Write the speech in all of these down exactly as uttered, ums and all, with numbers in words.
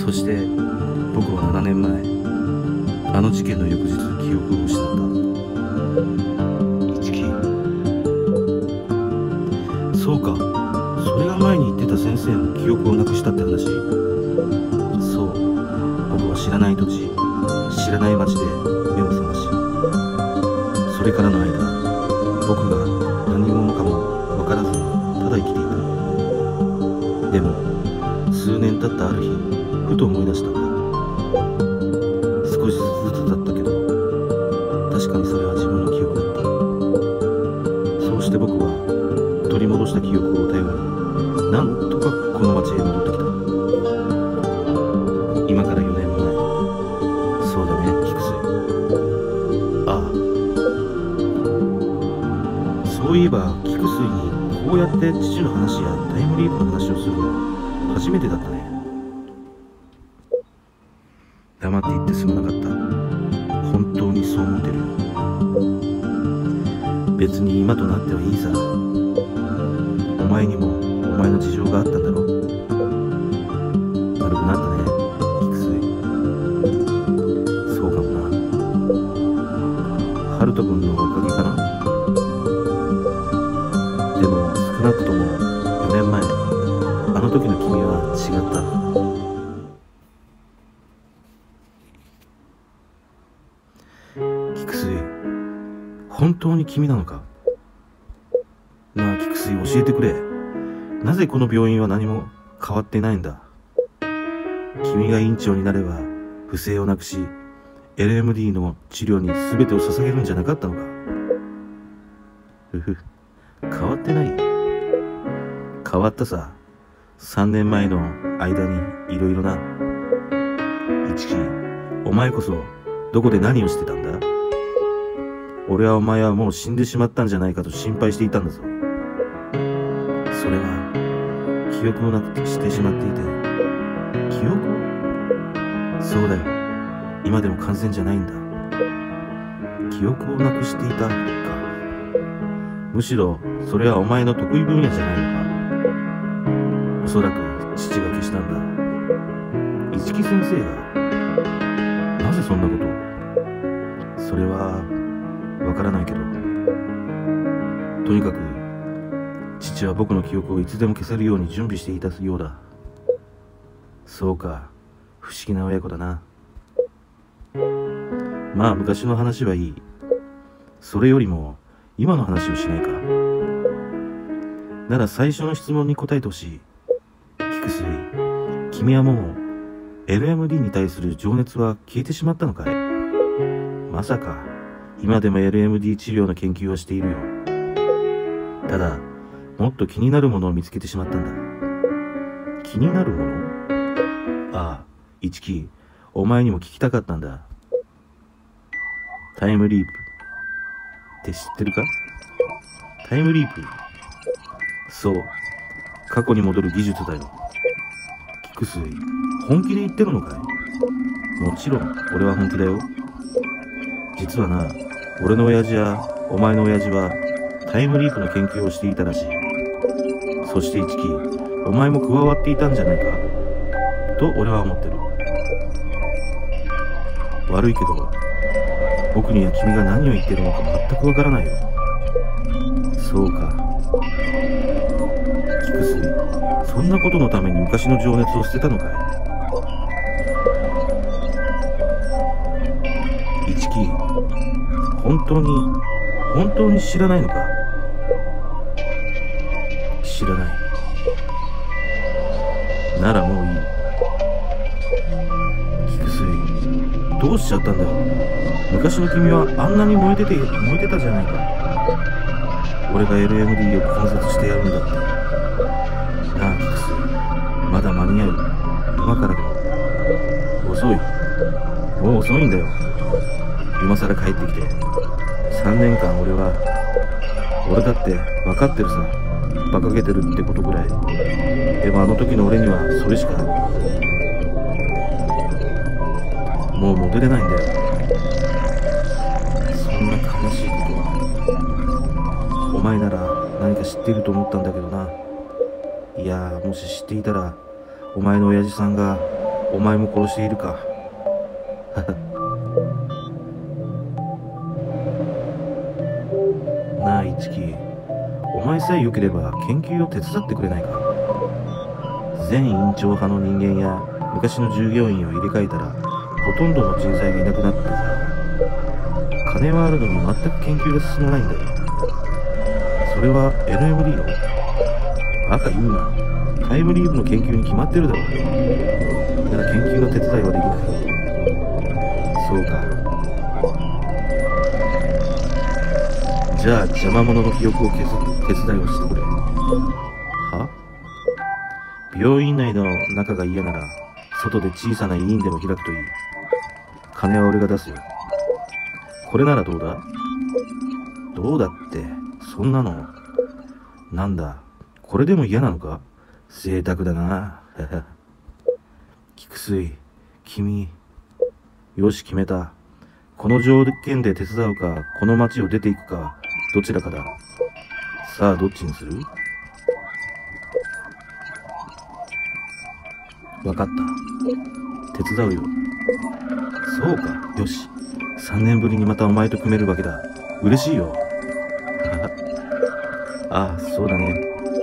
そして僕はななねんまえ、あの事件の翌日記憶を失った。一木、そうか、それが前に言ってた先生も記憶をなくしたって話。そう、僕は知らない土地、知らない町で目を覚まし、それからの間、僕が何者かも分からずただ生きていた。でも数年経ったある日、ふと思い出したんだ。少しずつだったけど、確かにそれは自分の記憶だった。そうして僕は取り戻した記憶を頼りに、なんとかこの町へ戻ってきた。今からよねんまえ。そうだね、菊水。ああ、そういえば菊水にこうやって父の話やタイムリープの話をするのは初めてだったね。黙って言ってすまなかった。本当にそう思ってるよ。別に今となってはいいさ。お前にもお前の事情があったんだろ。悪くなったね、菊水。そうかもな。春人君のおかげかな。でも少なくともよねんまえ、あの時の君は違った。菊水、本当に君なのか。なあ菊水、教えてくれ。なぜこの病院は何も変わってないんだ。君が院長になれば不正をなくし エルエムディー の治療に全てを捧げるんじゃなかったのか。ふふ、変わってない。変わったさ。さんねんまえの間にいろいろな。一木、お前こそどこで何をしてたんだ。俺はお前はもう死んでしまったんじゃないかと心配していたんだぞ。それは記憶もなくしてしまっていて。記憶？そうだよ、今でも完全じゃないんだ。記憶をなくしていたか。むしろそれはお前の得意分野じゃないのか。おそらく父が消したんだ。一木先生が。なぜそんなことを。それはわからないけど、とにかく父は僕の記憶をいつでも消せるように準備していたようだ。そうか、不思議な親子だな。まあ昔の話はいい。それよりも今の話をしないか。なら最初の質問に答えてほしい。菊水、君はもう エルエムディー に対する情熱は消えてしまったのかい。まさか今でも エルエムディー 治療の研究をしているよ。ただもっと気になるものを見つけてしまったんだ。気になるもの？ああ、一木、お前にも聞きたかったんだ。タイムリープって知ってるか？タイムリープ？そう、過去に戻る技術だよ。菊水、本気で言ってるのかい？もちろん俺は本気だよ。実はな、俺の親父やお前の親父はタイムリープの研究をしていたらしい。そして一木、お前も加わっていたんじゃないかと俺は思ってる。悪いけど僕には君が何を言ってるのか全くわからないよ。そうか、菊水、そんなことのために昔の情熱を捨てたのかい。一木、本当に本当に知らないのか。知らない。ならもういい。菊水、どうしちゃったんだよ。昔の君はあんなに燃えてて燃えてたじゃないか。俺が エルエムディー を観察してやるんだって。なあ菊水、まだ間に合う。今からでも。遅い。もう遅いんだよ。今さら帰ってきて。さんねんかん俺は俺だって分かってるさ。馬鹿げてるってことぐらい。でもあの時の俺にはそれしか。もう戻れないんだよ。そんな悲しいことは。お前なら何か知っていると思ったんだけどな。いやー、もし知っていたらお前の親父さんがお前も殺しているか。なあ一樹、お前さえ良ければ研究を手伝ってくれないか。前院長派の人間や昔の従業員を入れ替えたらほとんどの人材がいなくなってさ、金はあるのに全く研究が進まないんだよ。それは エヌエムディー のバカ言うな。タイムリープの研究に決まってるだろう。だから研究の手伝いはできない。そうか。じゃあ邪魔者の記憶を消す手伝いをしてくれ。は？病院内の中が嫌なら外で小さな委員でも開くといい。金は俺が出すよ。これならどうだ？どうだって、そんなの。なんだ、これでも嫌なのか？贅沢だな。菊水、君。よし、決めた。この条件で手伝うか、この町を出ていくか、どちらかだ。さあ、どっちにする？わかった。手伝うよ。そうか、よし。三年ぶりにまたお前と組めるわけだ。嬉しいよ。ああ、そうだね。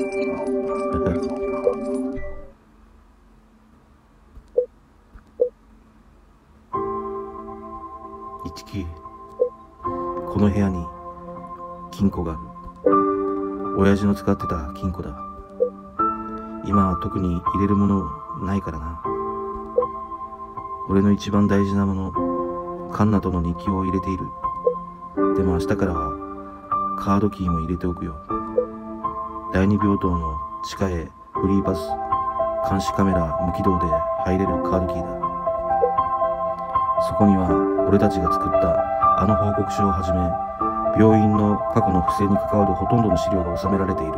一木、この部屋に金庫がある。親父の使ってた金庫だ。今は特に入れるものないからな。俺の一番大事なもの、カンナとの日記を入れている。でも明日からはカードキーも入れておくよ。第二病棟の地下へフリーパス、監視カメラ無起動で入れるカードキーだ。そこには俺たちが作ったあの報告書をはじめ、病院の過去の不正に関わるほとんどの資料が収められている。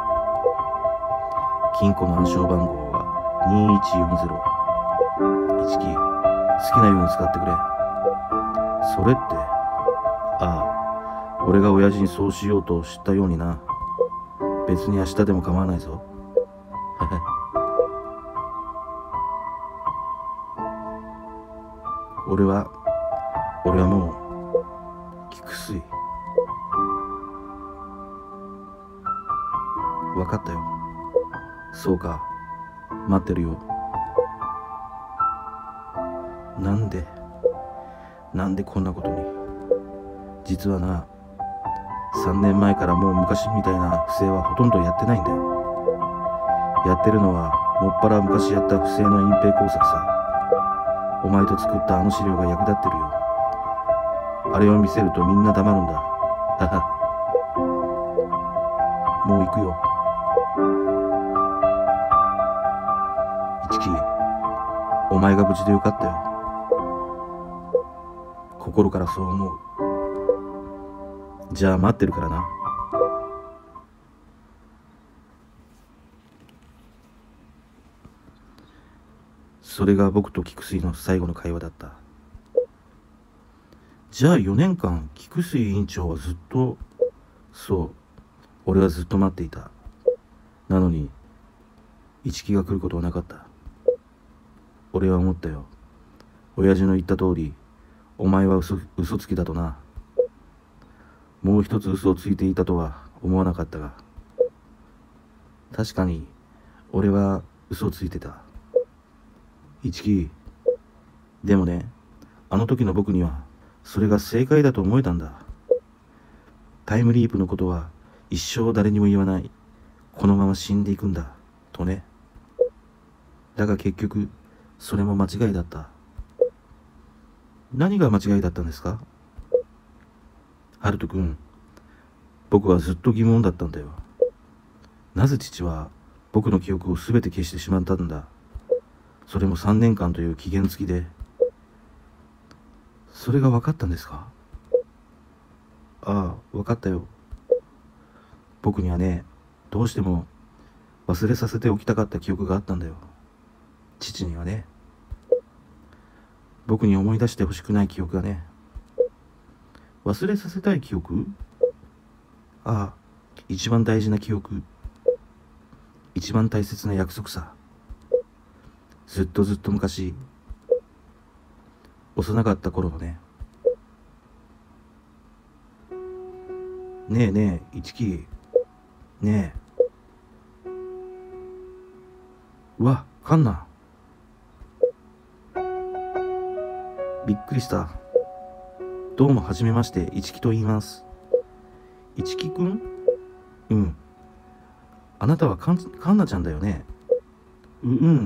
金庫の暗証番号はにいちよんゼロ。一木、好きなように使ってくれ。それって、ああ、俺が親父にそうしようと知ったようにな。別に明日でも構わないぞ。俺は、俺はもう、菊水。わかったよ。そうか、待ってるよ。なんで、なんでこんなことに。実はな、さんねんまえからもう昔みたいな不正はほとんどやってないんだよ。やってるのはもっぱら昔やった不正の隠蔽工作さ。お前と作ったあの資料が役立ってるよ。あれを見せるとみんな黙るんだ。はは。もう行くよ。一木、お前が無事でよかったよ。心からそう思う。じゃあ待ってるからな。それが僕と菊水の最後の会話だった。じゃあよねんかん菊水委員長はずっと、そう、俺はずっと待っていた。なのに一木が来ることはなかった。俺は思ったよ。親父の言った通り、お前は嘘、嘘つきだとな。もう一つ嘘をついていたとは思わなかったが、確かに俺は嘘をついてた。一木、でもね、あの時の僕にはそれが正解だと思えたんだ。タイムリープのことは一生誰にも言わない。このまま死んでいくんだとね。だが結局それも間違いだった。何が間違いだったんですか？ハルト君、僕はずっと疑問だったんだよ。なぜ父は僕の記憶を全て消してしまったんだ。それもさんねんかんという期限付きで。それが分かったんですか？ああ、分かったよ。僕にはね、どうしても忘れさせておきたかった記憶があったんだよ。父にはね。僕に思い出してほしくない記憶がね。忘れさせたい記憶？ああ、一番大事な記憶。一番大切な約束さ。 ずっとずっと昔、幼かった頃のね。ねえねえ、一木。ねえ。うわ、カンナ。びっくりした。どうもはじめまして、一木と言います。一木くん？うん。あなたはカン、カンナちゃんだよね。う、うん。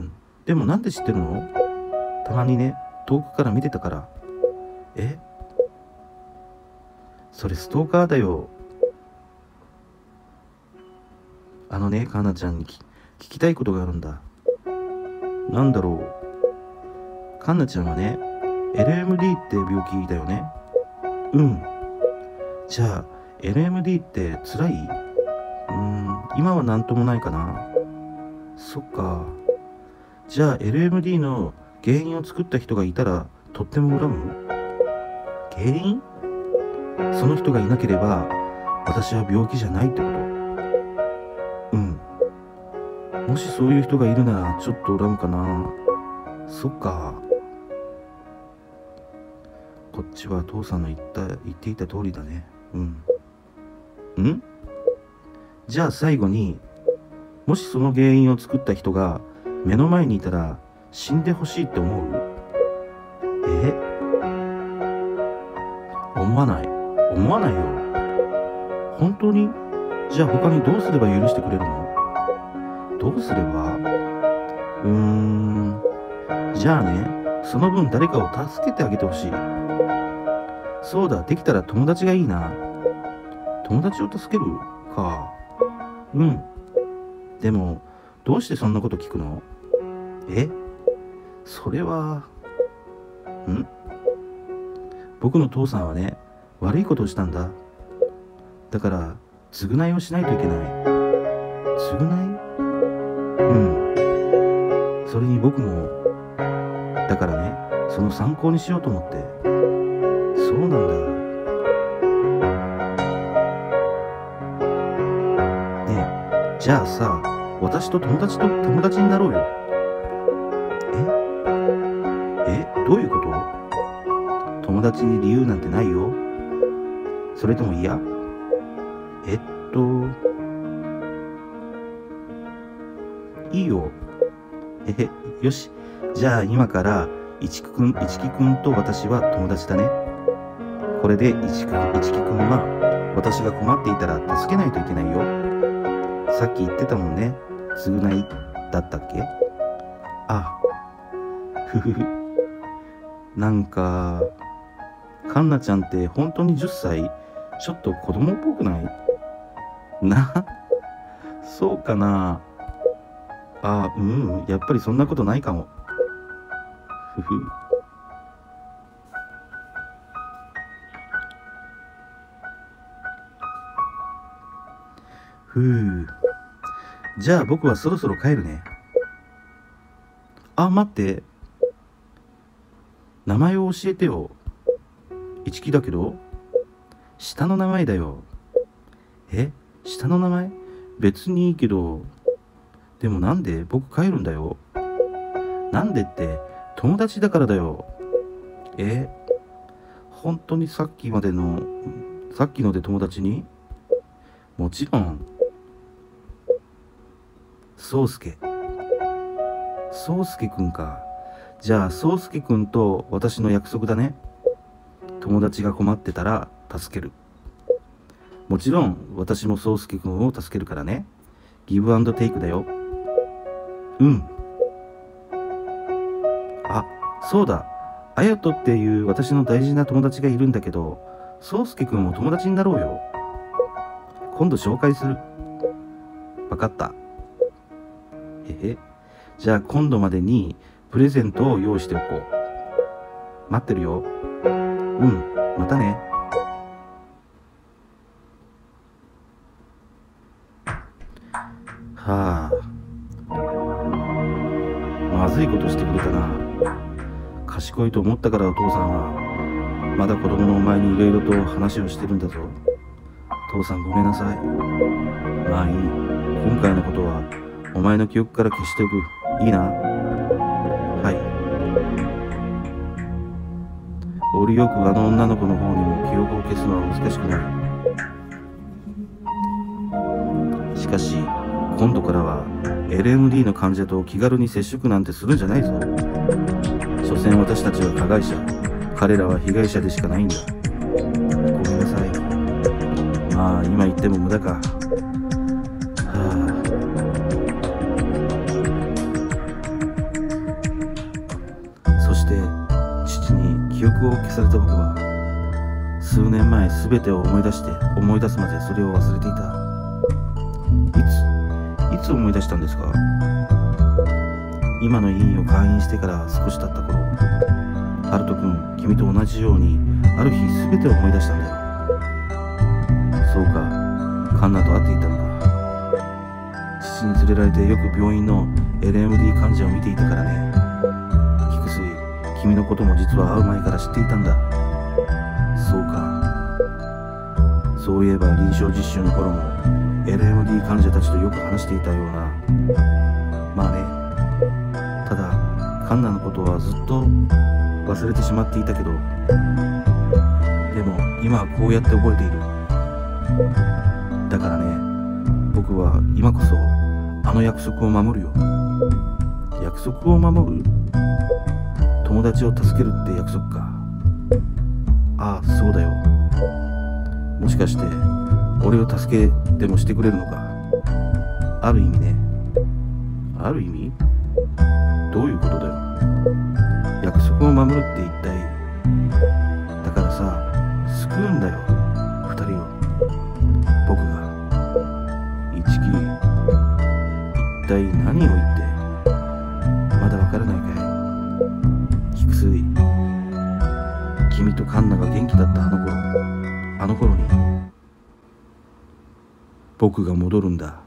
でもなんで知ってるの？たまにね、遠くから見てたから。え？それストーカーだよ。あのね、カンナちゃんにき聞きたいことがあるんだ。なんだろう。カンナちゃんはね、エルエムディー って病気だよね。うん。じゃあ、エルエムディー って辛い？うーん、今はなんともないかな。そっか。じゃあ エルエムディー の原因を作った人がいたらとっても恨む？原因？その人がいなければ私は病気じゃないってこと？うん。もしそういう人がいるならちょっと恨むかな。そっか。こっちは父さんの言った言っていた通りだね。うん。ん？じゃあ最後に、もしその原因を作った人が目の前にいたら死んでほしいって思う？え？思わない。思わないよ。本当に？じゃあ他にどうすれば許してくれるの？どうすれば？うーん。じゃあね、その分誰かを助けてあげてほしい。そうだ、できたら友達がいいな。友達を助けるか。うん。でも、どうしてそんなこと聞くの？え？それは、ん？僕の父さんはね、悪いことをしたんだ。だから、償いをしないといけない。償い？うん。それに僕も、だからね、その参考にしようと思って。そうなんだ。ねえ、じゃあさ、私と友達と友達になろうよ。え？え？どういうこと？友達に理由なんてないよ。それとも嫌？えっと、いいよ。えへ、よし。じゃあ今から、一木くん、一木くんと私は友達だね。これで一木、一木くんは、私が困っていたら助けないといけないよ。さっき言ってたもんね。償いだったっけ？あ、ふふふ。なんか、カンナちゃんって本当にじゅっさい？ちょっと子供っぽくない？な、そうかな。あ、うん、やっぱりそんなことないかも。ふふ。ふう。じゃあ僕はそろそろ帰るね。あ、待って。名前を教えてよ。一木だけど。下の名前だよ。え？下の名前？別にいいけど。でもなんで？僕帰るんだよ。なんでって、友達だからだよ。え？本当にさっきまでの、さっきので友達に？もちろん。宗介。宗介くんか。じゃあ宗介くんと私の約束だね。友達が困ってたら助ける。もちろん私も宗介くんを助けるからね。ギブアンドテイクだよ。うん。あ、そうだ。あやとっていう私の大事な友達がいるんだけど、宗介くんも友達になろうよ。今度紹介する。わかった。へへ。じゃあ今度までにプレゼントを用意しておこう。待ってるよ。うん、またね。はあ。まずいことしてくれたな。賢いと思ったからお父さんは、まだ子供のお前にいろいろと話をしてるんだぞ。父さんごめんなさい。まあいい。今回のことはお前の記憶から消しておく。いいな。 よりよくあの女の子の方にも記憶を消すのは難しくなる。しかし今度からは エルエムディー の患者と気軽に接触なんてするんじゃないぞ。所詮私たちは加害者、彼らは被害者でしかないんだ。ごめんなさい。まあ今言っても無駄か。はあ、そして父に記憶を消された僕は数年前全てを思い出して思い出すまでそれを忘れていた。いついつ思い出したんですか？今の医院を開院してから少し経った頃、ハルト君、君と同じようにある日全てを思い出したんだよ。そうか、カンナと会っていたのか。父に連れられてよく病院の エルエムディー 患者を見ていたからね。菊水、君のことも実は会う前から知っていたんだ。そうか。そういえば臨床実習の頃も エルエムディー 患者たちとよく話していたような。まあね。ただカンナのことはずっと忘れてしまっていたけど、でも今はこうやって覚えている。だからね、僕は今こそあの約束を守るよ。約束を守る？友達を助けるって約束か。ああ、そうだよ。もしかして俺を助けでもしてくれるのか。ある意味ね。ある意味？どういうことだよ。約束を守るって一体。だからさ、救うんだよ、二人を。僕が。一木、一体何を言って。まだわからないかい。菊水、君とカンナが元気だったあの頃、あの頃に僕が戻るんだ。